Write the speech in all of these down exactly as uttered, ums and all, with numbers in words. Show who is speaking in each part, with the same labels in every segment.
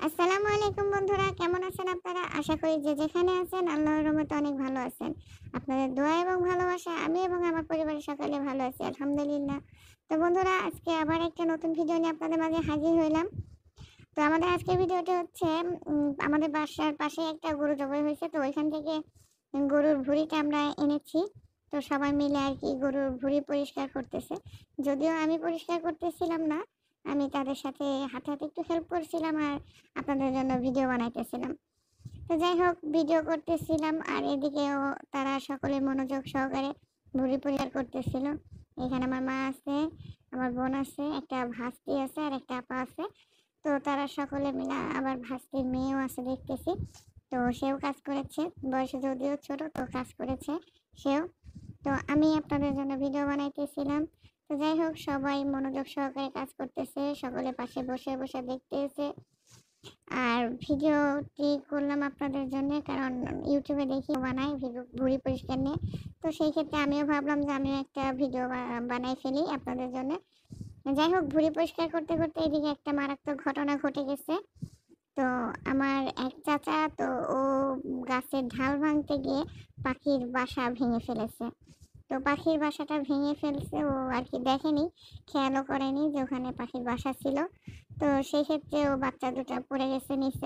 Speaker 1: আসসালামু আলাইকুম বন্ধুরা, কেমন আছেন আপনারা? আশা করি যে যেখানে আছেন আল্লাহর রহমতে অনেক ভালো আছেন। আপনাদের দোয়া এবং ভালোবাসা আমি এবং আমার পরিবারের সকলে ভালো আছি আলহামদুলিল্লাহ। তো বন্ধুরা, আজকে আবার একটা নতুন ভিডিও নিয়ে আপনাদের মাঝে হাজির হইলাম। তো আমাদের আজকের ভিডিওটা হচ্ছে উম, আমাদের বাসার পাশে একটা গরু জবাই হয়েছে, তো ওইখান থেকে গরুর ভুঁড়িটা আমরা এনেছি। তো সবাই মিলে আর কি গরুর ভুঁড়ি পরিষ্কার করতেছে। যদিও আমি পরিষ্কার করতেছিলাম না, আমি তাদের সাথে হাতে হাতে একটু হেল্প করছিলাম আর আপনাদের জন্য ভিডিও বানাইতেছিলাম। তো যাই হোক, ভিডিও করতেছিলাম আর এদিকেও তারা সকলে মনোযোগ সহকারে ভুঁড়ি পরিষ্কার করতেছিল। এখানে আমার মা আছে, আমার বোন আছে, একটা ভাস্তি আছে আর একটা আপা আছে। তো তারা সকলে মিলে, আবার ভাস্তির মেয়েও আছে দেখতেছি। তো সেও কাজ করেছে, বয়সে যদিও ছোট, তো কাজ করেছে সেও। তো আমি আপনাদের জন্য ভিডিও বানাইতেছিলাম। তো যাই হোক, সবাই মনোযোগ সহকারে কাজ করতেছে, সকলে পাশে বসে বসে দেখতেছে। আর ভিডিওটি করলাম আপনাদের জন্য, কারণ ইউটিউবে দেখি বানাই ভিডিও ভুঁড়ি পরিষ্কার নিয়ে। তো সেই ক্ষেত্রে আমিও ভাবলাম যে আমিও একটা ভিডিও বানাই ফেলি আপনাদের জন্য। যাই হোক, ভুঁড়ি পরিষ্কার করতে করতে এদিকে একটা মারাত্মক ঘটনা ঘটে গেছে। তো আমার এক চাচা, তো ও গাছের ঢাল ভাঙতে গিয়ে পাখির বাসা ভেঙে ফেলেছে। তো পাখির বাসাটা ভেঙে ফেলছে, ও আর কি দেখেনি, খেয়ালও করেনি যে ওখানে পাখির বাসা ছিল। তো সেই ক্ষেত্রে ও বাচ্চা দুটা পড়ে গেছে নিচে।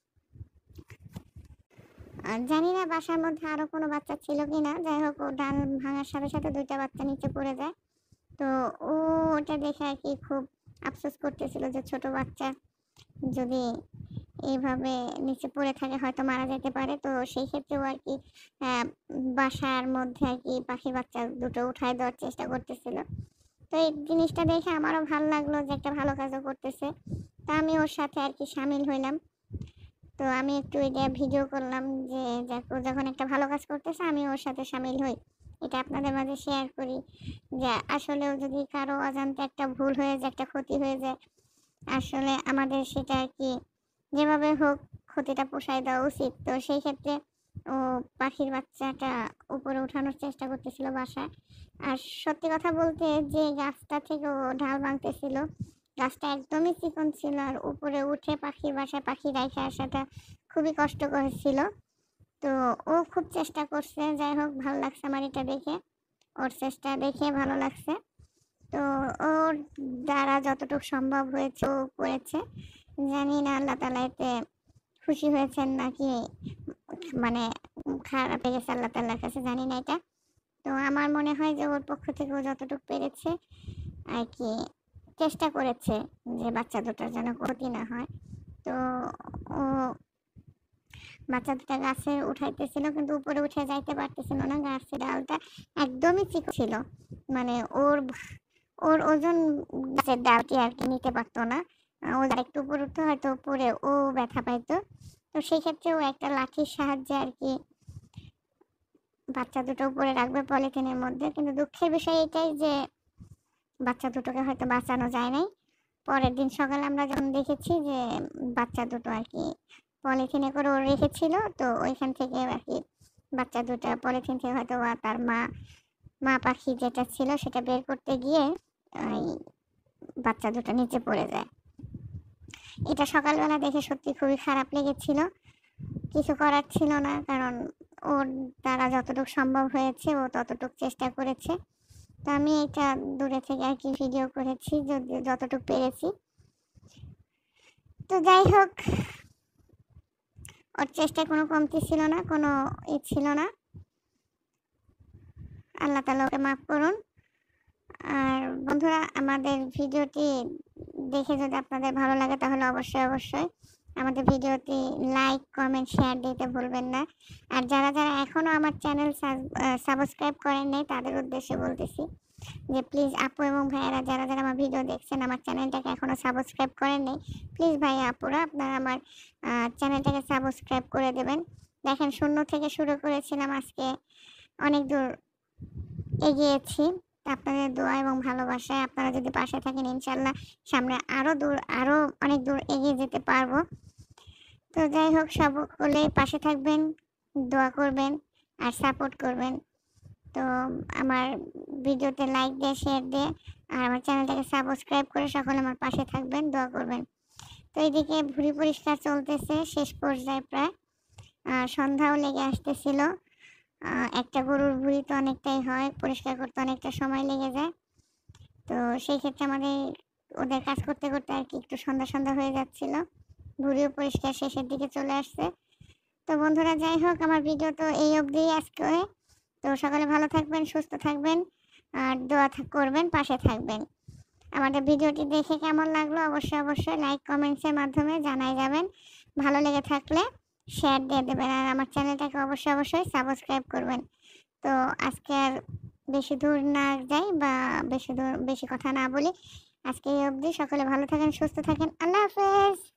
Speaker 1: আর জানি না বাসার মধ্যে আরো কোনো বাচ্চা ছিল কিনা। যাই হোক, ও ডাল ভাঙার সাথে সাথে দুইটা বাচ্চা নিচে পড়ে যায়। তো ও ওটা দেখে আর কি খুব আফসোস করতেছিল যে ছোট বাচ্চা যদি এইভাবে নিচে পড়ে থাকে হয়তো মারা যেতে পারে। তো সেই ক্ষেত্রেও আর কি আহ, বাসার মধ্যে আর কি পাখির বাচ্চা দুটো উঠায় দেওয়ার চেষ্টা করতেছিল। তো এই জিনিসটা দেখে আমারও ভালো লাগলো যে একটা ভালো কাজও করতেছে। তো আমি ওর সাথে আর কি সামিল হইলাম। তো আমি একটু এটা ভিডিও করলাম যে দেখো, যখন একটা ভালো কাজ করতেছে আমি ওর সাথে সামিল হই, এটা আপনাদের মাঝে শেয়ার করি যে আসলেও যদি কারো অজান্তে একটা ভুল হয়ে যায়, একটা ক্ষতি হয়ে যায়, আসলে আমাদের সেটা আর কি যেভাবে হোক ক্ষতিটা পোষায় দেওয়া উচিত। তো সেই ক্ষেত্রে ও পাখির বাচ্চাটা উপরে উঠানোর চেষ্টা করতেছিল বাসায়। আর সত্যি কথা বলতে, যে গাছটা থেকে ও ঢাল ভাঙতেছিল, গাছটা একদমই চিকন ছিল আর উপরে উঠে পাখির বাসায় পাখি রাইখে আসাটা খুবই কষ্টকর ছিল। তো ও খুব চেষ্টা করছে। যাই হোক, ভালো লাগছে আমার এটা দেখে, ওর চেষ্টা দেখে ভালো লাগছে। তো ওর দ্বারা যতটুকু সম্ভব হয়েছে ও করেছে। জানি না আল্লাহ তাআলা এতে খুশি হয়েছেন নাকি মানে খারাপ লেগেছে আল্লাহ তাআলার কাছে, জানি না এটা। তো আমার মনে হয় যে ওর পক্ষ থেকে ও যতটুকু পেরেছে আর কি চেষ্টা করেছে যে বাচ্চা দুটার যেন ক্ষতি না হয়। তো ও বাচ্চা দুটা গাছে উঠাইতেছিল, কিন্তু উপরে উঠে যাইতে পারতেছিল না, গাছের ডালটা একদমই চিকন ছিল। মানে ওর ওর ওজন গাছের ডালটি আর কি নিতে পারতো না। ও আর একটু উপরে উঠতো হয়তো পরে ও ব্যথা পাইতো। তো সেই ক্ষেত্রে ও একটা লাঠির সাহায্যে আর কি বাচ্চা দুটো উপরে রাখবে পলিথিনের মধ্যে। কিন্তু দুঃখের বিষয় এটাই যে বাচ্চা দুটোকে হয়তো বাঁচানো যায় নাই। পরের দিন সকালে আমরা যখন দেখেছি যে বাচ্চা দুটো আর কি পলিথিনে করে ও রেখেছিল, তো ওইখান থেকে আর কি বাচ্চা দুটো পলিথিন থেকে হয়তো তার মা মা পাখি যেটা ছিল সেটা বের করতে গিয়ে ওই বাচ্চা দুটো নিচে পড়ে যায়। এটা সকালবেলা দেখে সত্যি খুবই খারাপ লেগেছিল। কিছু করার ছিল না, কারণ ওর দ্বারা যতটুকু সম্ভব হয়েছে ও ততটুকু চেষ্টা করেছে। তো আমি এটা দূরে থেকে আর কি ভিডিও করেছি যদি যতটুকু পেরেছি। তো যাই হোক, ওর চেষ্টায় কোনো কমতি ছিল না, কোনো ই ছিল না। আল্লাহ তাআলা ওকে মাফ করুন। আর বন্ধুরা, আমাদের ভিডিওটি দেখে যদি আপনাদের ভালো লাগে তাহলে অবশ্যই অবশ্যই আমাদের ভিডিওটি লাইক কমেন্ট শেয়ার দিতে ভুলবেন না। আর যারা যারা এখনও আমার চ্যানেল সাবস্ক্রাইব করেন নাই তাদের উদ্দেশ্যে বলতেছি যে প্লিজ আপু এবং ভাইয়েরা যারা যারা আমার ভিডিও দেখছেন আমার চ্যানেলটাকে এখনও সাবস্ক্রাইব করেন নাই, প্লিজ ভাই আপুরা আপনারা আমার চ্যানেলটাকে সাবস্ক্রাইব করে দেবেন। দেখেন, শূন্য থেকে শুরু করেছিলাম, আজকে অনেক দূর এগিয়েছি। আপনাদের দোয়া এবং ভালোবাসায় আপনারা যদি পাশে থাকেন ইনশাল্লাহ সামনে আরও দূর আরও অনেক দূর এগিয়ে যেতে পারবো। তো যাই হোক, সকলে পাশে থাকবেন, দোয়া করবেন আর সাপোর্ট করবেন। তো আমার ভিডিওতে লাইক দিয়ে শেয়ার দিয়ে আর আমার চ্যানেলটাকে সাবস্ক্রাইব করে সকলে আমার পাশে থাকবেন, দোয়া করবেন। তো এইদিকে ভুঁড়ি পরিষ্কার চলতেছে শেষ পর্যায়ে প্রায়। আর সন্ধ্যাও লেগে আসতেছিল। আ একটা গরুর ভুঁড়ি তো অনেকটাই হয়, পরিষ্কার করতে অনেকটা সময় লেগে যায়। তো সেই ক্ষেত্রে আমাদের ওদের কাজ করতে, করতে আরকি একটু সন্ধ্যা, সন্ধ্যা হয়ে যাচ্ছিল। ভুঁড়িও পরিষ্কার শেষের দিকে চলে আসছে। তো বন্ধুরা যাই হোক আমার ভিডিও তো এই অবধিই আজকে। তো সকলে ভালো থাকবেন, সুস্থ থাকবেন আর দোয়া থা করবেন, পাশে থাকবেন। আমাদের ভিডিওটি দেখে কেমন লাগলো অবশ্যই, অবশ্যই লাইক কমেন্টসের মাধ্যমে জানায় যাবেন। ভালো লেগে থাকলে শেয়ার দিয়ে দেবেন আর আমার চ্যানেলটাকে অবশ্যই, অবশ্যই সাবস্ক্রাইব করবেন। তো আজকে আর বেশি দূর না যাই বা বেশি দূর বেশি কথা না বলি। আজকে এই অবধি। সকলে ভালো থাকেন, সুস্থ থাকেন। আল্লাহ হাফেজ।